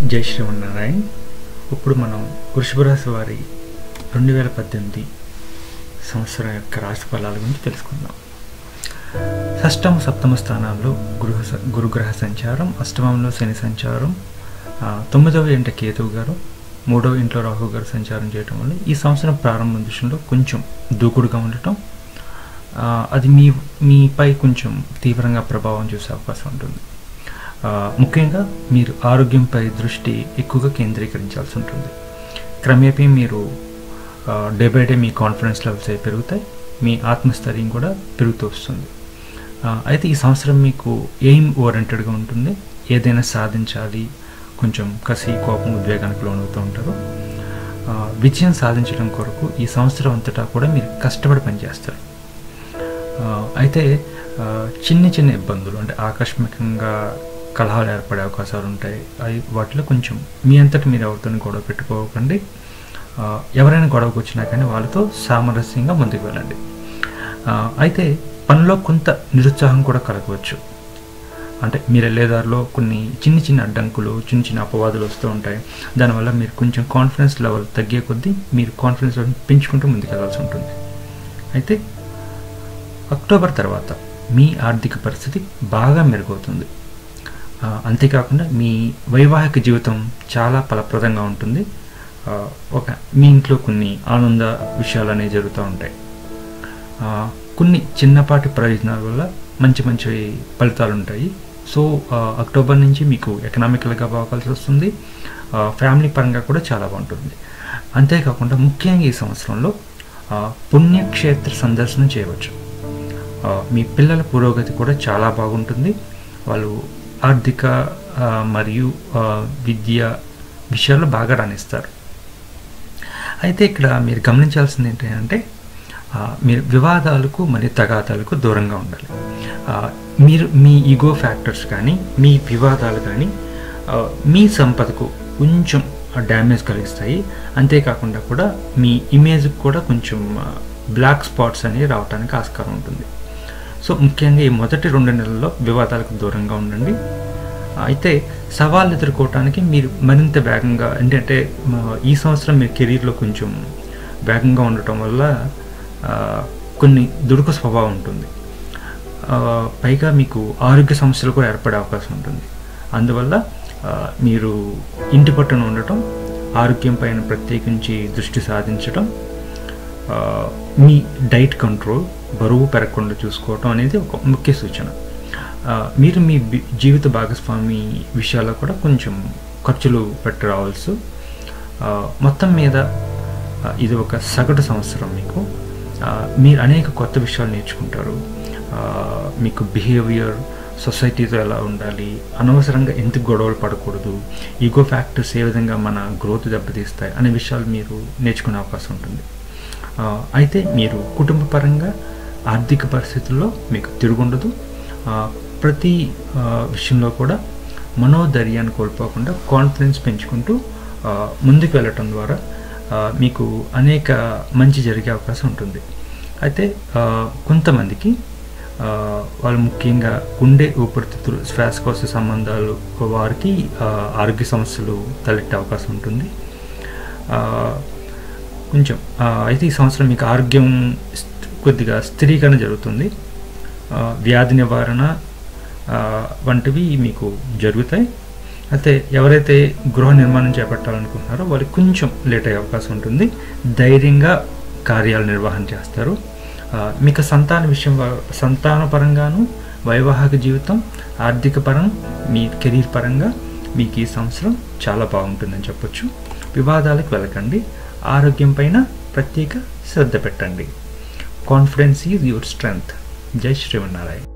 జై శ్రీమన్నారాయణ. ఇప్పుడు మనం వృషభ రాశి వారి 2018 సంవత్సరం యొక్క రాశి ఫలాల గురించి తెలుసుకుందాం. షష్టమ సప్తమ స్థానాల్లో గురుగ్రహ సంచారం, అష్టమంలో శని సంచారం, 9వ ఇంట కేతువు గారు, 3వ ఇంట్లో రాహు గారు సంచారం చేయటం వల్ల ఈ సంవత్సరం ప్రారంభ దృష్టిలో కొంచెం దూకుడుగా ఉండటం, అది మీపై కొంచెం తీవ్రంగా ప్రభావం చూసే అవకాశం ఉంటుంది. ముఖ్యంగా మీరు ఆరోగ్యంపై దృష్టి ఎక్కువగా కేంద్రీకరించాల్సి ఉంటుంది. క్రమేపీ మీరు డే బై డే మీ కాన్ఫిడెన్స్ లెవెల్స్ అవి పెరుగుతాయి, మీ ఆత్మస్థైర్యం కూడా పెరుగుతూ వస్తుంది. అయితే ఈ సంవత్సరం మీకు ఎయిమ్ ఓరియంటెడ్గా ఉంటుంది. ఏదైనా సాధించాలి, కొంచెం కసి, కోపం, ఉద్వేగానికి లోనవుతూ ఉంటారు. విజయం సాధించడం కొరకు ఈ సంవత్సరం అంతటా కూడా మీరు కష్టపడి పనిచేస్తారు. అయితే చిన్న చిన్న ఇబ్బందులు, అంటే ఆకస్మికంగా కలహాలు ఏర్పడే అవకాశాలు ఉంటాయి. వాటిలో కొంచెం మీ అంతటి మీరు ఎవరితో గొడవ పెట్టుకోకండి. ఎవరైనా గొడవకు వచ్చినా కానీ వాళ్ళతో సామరస్యంగా ముందుకు వెళ్ళండి. అయితే పనిలో కొంత నిరుత్సాహం కూడా కలగవచ్చు. అంటే మీరు వెళ్ళేదారిలో కొన్ని చిన్న చిన్న అడ్డంకులు, చిన్న చిన్న అపవాదులు వస్తూ ఉంటాయి. దానివల్ల మీరు కొంచెం కాన్ఫిడెన్స్ లెవెల్ తగ్గే కొద్దీ మీరు కాన్ఫిడెన్స్ లెవెల్ పెంచుకుంటూ ముందుకు వెళ్ళాల్సి ఉంటుంది. అయితే అక్టోబర్ తర్వాత మీ ఆర్థిక పరిస్థితి బాగా మెరుగవుతుంది. అంతేకాకుండా మీ వైవాహిక జీవితం చాలా ఫలప్రదంగా ఉంటుంది. మీ ఇంట్లో కొన్ని ఆనంద విషయాలు అనేవి జరుగుతూ ఉంటాయి. కొన్ని చిన్నపాటి ప్రయోజనాల వల్ల మంచి మంచి ఫలితాలు ఉంటాయి. సో అక్టోబర్ నుంచి మీకు ఎకనామికల్గా బాగాల్సి వస్తుంది, ఫ్యామిలీ పరంగా కూడా చాలా బాగుంటుంది. అంతేకాకుండా ముఖ్యంగా ఈ సంవత్సరంలో పుణ్యక్షేత్ర సందర్శనం చేయవచ్చు. మీ పిల్లల పురోగతి కూడా చాలా బాగుంటుంది. వాళ్ళు ఆర్థిక మరియు విద్య విషయాల్లో బాగా రాణిస్తారు. అయితే ఇక్కడ మీరు గమనించాల్సింది ఏంటంటే మీరు వివాదాలకు మరియు తగాదాలకు దూరంగా ఉండాలి. మీరు మీ ఈగో ఫ్యాక్టర్స్ కానీ, మీ వివాదాలు కానీ మీ సంపదకు కొంచెం డ్యామేజ్ కలిగిస్తాయి. అంతేకాకుండా కూడా మీ ఇమేజ్కి కూడా కొంచెం బ్లాక్ స్పాట్స్ అనేవి రావడానికి ఆస్కారం ఉంటుంది. సో ముఖ్యంగా ఈ మొదటి 2 నెలల్లో వివాదాలకు దూరంగా ఉండండి. అయితే సవాళ్ళు ఎదుర్కోవటానికి మీరు మరింత వేగంగా, ఏంటంటే ఈ సంవత్సరం మీ కెరీర్లో కొంచెం వేగంగా ఉండటం వల్ల కొన్ని దుడుకు స్వభావం ఉంటుంది. పైగా మీకు ఆరోగ్య సమస్యలు కూడా ఏర్పడే అవకాశం ఉంటుంది. అందువల్ల మీరు ఇంటి పట్టున ఉండటం, ఆరోగ్యం పైన ప్రత్యేకించి దృష్టి సాధించటం, మీ డైట్ కంట్రోల్, బరువు పెరగకుండా చూసుకోవటం అనేది ఒక ముఖ్య సూచన. మీరు మీ జీవిత భాగస్వామి విషయాల్లో కూడా కొంచెం ఖర్చులు పెట్టి రావాల్సి. మొత్తం మీద ఇది ఒక సగటు సంవత్సరం. మీరు అనేక కొత్త విషయాలు నేర్చుకుంటారు. మీకు బిహేవియర్, సొసైటీతో ఎలా ఉండాలి, అనవసరంగా ఎందుకు గొడవలు పడకూడదు, ఈగో ఫ్యాక్టర్స్ ఏ విధంగా మన గ్రోత్ దెబ్బతీస్తాయి అనే విషయాలు మీరు నేర్చుకునే అవకాశం ఉంటుంది. అయితే మీరు కుటుంబ పరంగా ఆర్థిక పరిస్థితుల్లో మీకు తిరుగుండదు. ప్రతి విషయంలో కూడా మనోధైర్యాన్ని కోల్పోకుండా కాన్ఫిడెన్స్ పెంచుకుంటూ ముందుకు వెళ్ళటం ద్వారా మీకు అనేక మంచి జరిగే అవకాశం ఉంటుంది. అయితే కొంతమందికి వాళ్ళు ముఖ్యంగా గుండె, ఊపిరితిత్తులు, శ్వాసకోశ సంబంధాలు వారికి ఆరోగ్య సమస్యలు తలెట్టే అవకాశం ఉంటుంది. కొంచెం అయితే ఈ సంవత్సరం మీకు ఆరోగ్యం కొద్దిగా స్థిరీకరణ జరుగుతుంది. వ్యాధి నివారణ వంటివి మీకు జరుగుతాయి. అయితే ఎవరైతే గృహ నిర్మాణం చేపట్టాలనుకుంటున్నారో వాళ్ళకి కొంచెం లేట్ అయ్యే అవకాశం ఉంటుంది. ధైర్యంగా కార్యాలు నిర్వహణ చేస్తారు. మీకు సంతాన పరంగాను, వైవాహిక జీవితం, ఆర్థిక పరం, మీ కెరీర్ పరంగా మీకు ఈ సంవత్సరం చాలా బాగుంటుందని చెప్పొచ్చు. వివాదాలకు వెళ్ళకండి. ఆరోగ్యం పైన ప్రత్యేక శ్రద్ధ పెట్టండి. Confidence is your strength. జై శ్రీమన్నారాయణ.